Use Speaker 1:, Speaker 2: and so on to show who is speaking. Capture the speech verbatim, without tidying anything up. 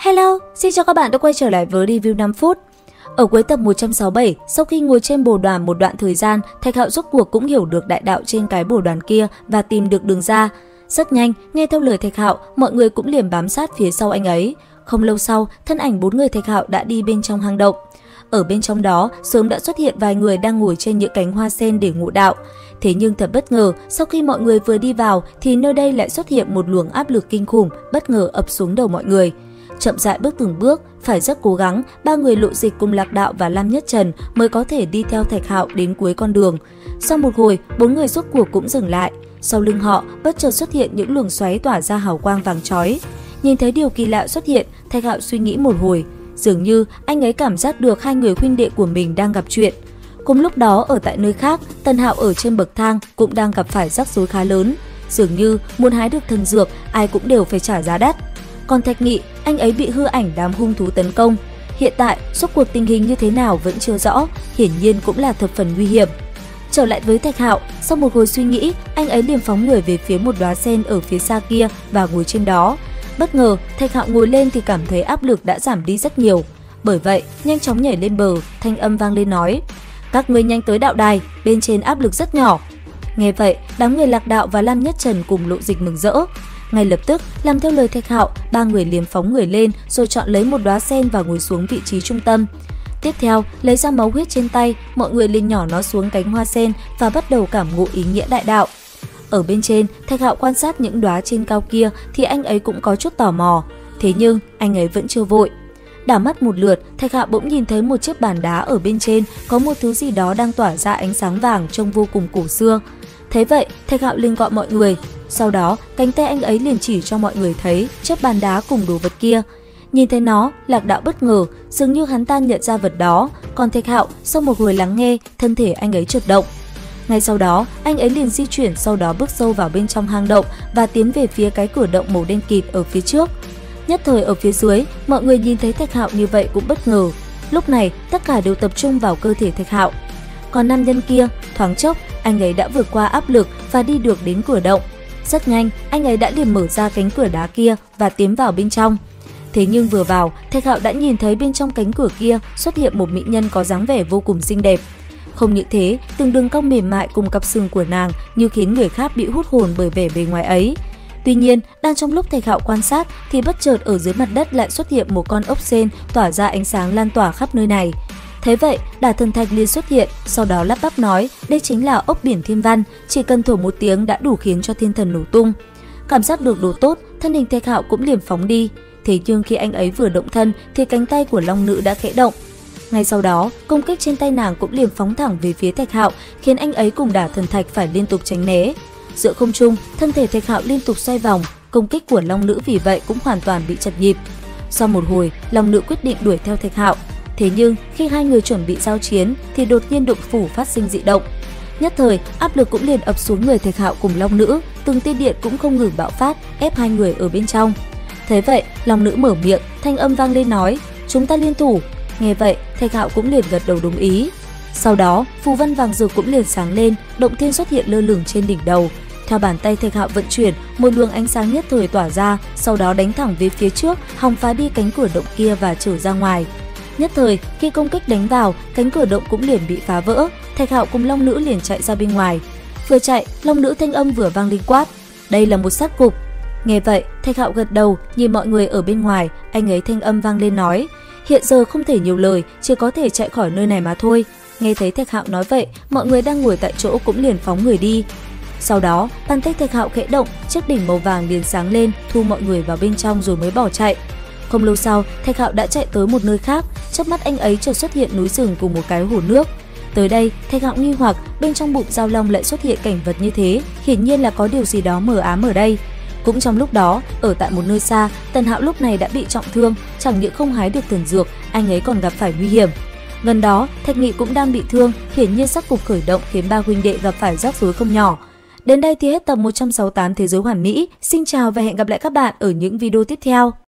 Speaker 1: Hello, xin chào các bạn đã quay trở lại với review năm phút. Ở cuối tập một trăm sáu mươi bảy, sau khi ngồi trên bồ đoàn một đoạn thời gian, Thạch Hạo rốt cuộc cũng hiểu được đại đạo trên cái bồ đoàn kia và tìm được đường ra. Rất nhanh, nghe theo lời Thạch Hạo, mọi người cũng liền bám sát phía sau anh ấy. Không lâu sau, thân ảnh bốn người Thạch Hạo đã đi bên trong hang động. Ở bên trong đó, sớm đã xuất hiện vài người đang ngồi trên những cánh hoa sen để ngộ đạo. Thế nhưng thật bất ngờ, sau khi mọi người vừa đi vào thì nơi đây lại xuất hiện một luồng áp lực kinh khủng bất ngờ ập xuống đầu mọi người. Chậm rãi bước từng bước, phải rất cố gắng, ba người Lộ Dịch cùng Lạc Đạo và Lam Nhất Trần mới có thể đi theo Thạch Hạo đến cuối con đường. Sau một hồi, bốn người rốt cuộc cũng dừng lại. Sau lưng họ bất chợt xuất hiện những luồng xoáy tỏa ra hào quang vàng chói. Nhìn thấy điều kỳ lạ xuất hiện, Thạch Hạo suy nghĩ một hồi, dường như anh ấy cảm giác được hai người huynh đệ của mình đang gặp chuyện. Cùng lúc đó ở tại nơi khác, Tần Hạo ở trên bậc thang cũng đang gặp phải rắc rối khá lớn. Dường như muốn hái được thần dược, ai cũng đều phải trả giá đắt. Còn Thạch Nghị, anh ấy bị hư ảnh đám hung thú tấn công. Hiện tại, rốt cuộc tình hình như thế nào vẫn chưa rõ, hiển nhiên cũng là thập phần nguy hiểm. Trở lại với Thạch Hạo, sau một hồi suy nghĩ, anh ấy liền phóng người về phía một đóa sen ở phía xa kia và ngồi trên đó. Bất ngờ, Thạch Hạo ngồi lên thì cảm thấy áp lực đã giảm đi rất nhiều. Bởi vậy, nhanh chóng nhảy lên bờ, thanh âm vang lên nói: "Các ngươi nhanh tới đạo đài, bên trên áp lực rất nhỏ." Nghe vậy, đám người Lạc Đạo và Lam Nhất Trần cùng Lộ Dịch mừng rỡ. Ngay lập tức, làm theo lời Thạch Hạo, ba người liền phóng người lên rồi chọn lấy một đóa sen và ngồi xuống vị trí trung tâm. Tiếp theo, lấy ra máu huyết trên tay, mọi người liền nhỏ nó xuống cánh hoa sen và bắt đầu cảm ngộ ý nghĩa đại đạo. Ở bên trên, Thạch Hạo quan sát những đóa trên cao kia thì anh ấy cũng có chút tò mò. Thế nhưng, anh ấy vẫn chưa vội. Đảo mắt một lượt, Thạch Hạo bỗng nhìn thấy một chiếc bàn đá ở bên trên có một thứ gì đó đang tỏa ra ánh sáng vàng trông vô cùng cổ xưa. Thế vậy, Thạch Hạo liền gọi mọi người. Sau đó, cánh tay anh ấy liền chỉ cho mọi người thấy chiếc bàn đá cùng đồ vật kia. Nhìn thấy nó, Lạc Đạo bất ngờ, dường như hắn ta nhận ra vật đó. Còn Thạch Hạo, sau một hồi lắng nghe, thân thể anh ấy chợt động. Ngay sau đó, anh ấy liền di chuyển, sau đó bước sâu vào bên trong hang động và tiến về phía cái cửa động màu đen kịt ở phía trước. Nhất thời ở phía dưới, mọi người nhìn thấy Thạch Hạo như vậy cũng bất ngờ. Lúc này, tất cả đều tập trung vào cơ thể Thạch Hạo. Còn nam nhân kia, thoáng chốc, anh ấy đã vượt qua áp lực và đi được đến cửa động. Rất nhanh, anh ấy đã liền mở ra cánh cửa đá kia và tiến vào bên trong. Thế nhưng vừa vào, Thạch Hạo đã nhìn thấy bên trong cánh cửa kia xuất hiện một mỹ nhân có dáng vẻ vô cùng xinh đẹp. Không những thế, từng đường cong mềm mại cùng cặp sừng của nàng như khiến người khác bị hút hồn bởi vẻ bề ngoài ấy. Tuy nhiên, đang trong lúc Thạch Hạo quan sát thì bất chợt ở dưới mặt đất lại xuất hiện một con ốc sên tỏa ra ánh sáng lan tỏa khắp nơi này. Thế vậy, Đả Thần Thạch liền xuất hiện, sau đó lắp bắp nói đây chính là ốc biển thiên văn, chỉ cần thổi một tiếng đã đủ khiến cho thiên thần nổ tung. Cảm giác được đồ tốt, thân hình Thạch Hạo cũng liền phóng đi. Thế nhưng khi anh ấy vừa động thân thì cánh tay của Long Nữ đã khẽ động. Ngay sau đó, công kích trên tay nàng cũng liền phóng thẳng về phía Thạch Hạo, khiến anh ấy cùng Đả Thần Thạch phải liên tục tránh né. Giữa không trung, thân thể Thạch Hạo liên tục xoay vòng, công kích của Long Nữ vì vậy cũng hoàn toàn bị chật nhịp. Sau một hồi, Long Nữ quyết định đuổi theo Thạch Hạo. Thế nhưng, khi hai người chuẩn bị giao chiến thì đột nhiên động phủ phát sinh dị động. Nhất thời, áp lực cũng liền ập xuống người Thạch Hạo cùng Long Nữ, từng tia điện cũng không ngừng bạo phát, ép hai người ở bên trong. Thế vậy, Long Nữ mở miệng, thanh âm vang lên nói: "Chúng ta liên thủ." Nghe vậy, Thạch Hạo cũng liền gật đầu đồng ý. Sau đó, phù văn vàng rực cũng liền sáng lên, động thiên xuất hiện lơ lửng trên đỉnh đầu. Theo bàn tay Thạch Hạo vận chuyển, một luồng ánh sáng nhất thời tỏa ra, sau đó đánh thẳng về phía trước, hòng phá đi cánh cửa động kia và trở ra ngoài. Nhất thời, khi công kích đánh vào, cánh cửa động cũng liền bị phá vỡ, Thạch Hạo cùng Long Nữ liền chạy ra bên ngoài. Vừa chạy, Long Nữ thanh âm vừa vang lên quát: "Đây là một sát cục." Nghe vậy, Thạch Hạo gật đầu, nhìn mọi người ở bên ngoài, anh ấy thanh âm vang lên nói: "Hiện giờ không thể nhiều lời, chỉ có thể chạy khỏi nơi này mà thôi." Nghe thấy Thạch Hạo nói vậy, mọi người đang ngồi tại chỗ cũng liền phóng người đi. Sau đó, bàn tay Thạch Hạo khẽ động, chiếc đỉnh màu vàng liền sáng lên, thu mọi người vào bên trong rồi mới bỏ chạy. Không lâu sau, Thạch Hạo đã chạy tới một nơi khác, trước mắt anh ấy chợt xuất hiện núi rừng cùng một cái hồ nước. Tới đây, Thạch Hạo nghi hoặc, bên trong bụng Giao Long lại xuất hiện cảnh vật như thế, hiển nhiên là có điều gì đó mờ ám ở đây. Cũng trong lúc đó, ở tại một nơi xa, Tần Hạo lúc này đã bị trọng thương, chẳng những không hái được thần dược, anh ấy còn gặp phải nguy hiểm. Gần đó, Thạch Nghị cũng đang bị thương, hiển nhiên sát cục khởi động khiến ba huynh đệ gặp phải rắc rối không nhỏ. Đến đây thì hết tập một trăm sáu mươi tám Thế giới hoàn mỹ. Xin chào và hẹn gặp lại các bạn ở những video tiếp theo.